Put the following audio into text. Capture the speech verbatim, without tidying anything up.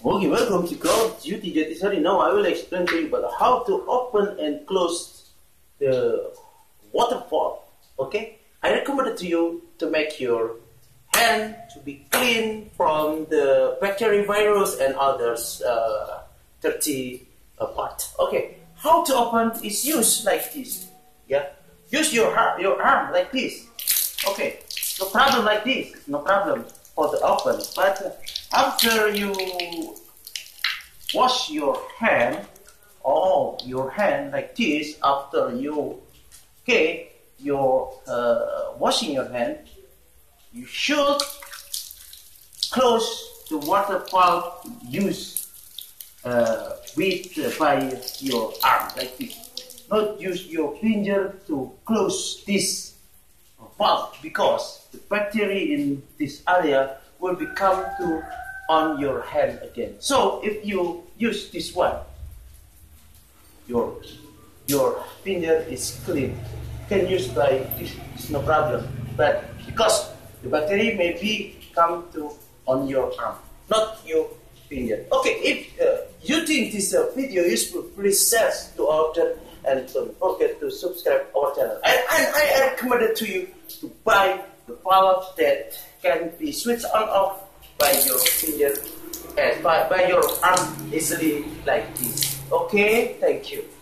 Okay, welcome to Cloud Duty Jatisari. Now I will explain to you about how to open and close the waterfall. Okay, I recommend to you to make your hand to be clean from the bacteria, virus, and others uh, dirty uh, part. Okay, how to open is use like this. Yeah, use your arm, your arm like this. Okay, no problem like this. No problem for the open, but after you wash your hand, oh, your hand like this, after you, okay, you're uh, washing your hand, you should close the water valve use uh, with uh, by your arm like this. Not use your finger to close this valve because the bacteria in this area will become to on your hand again. So if you use this one, your your finger is clean. You can use like this, it's no problem. But because the bacteria may be come to on your arm, not your finger. Okay, if uh, you think this uh, video useful, please share to our channel and don't forget to subscribe our channel. And, and I recommend it to you to buy the valve that can be switched on off by your finger and by, by your arm easily like this. Okay, thank you.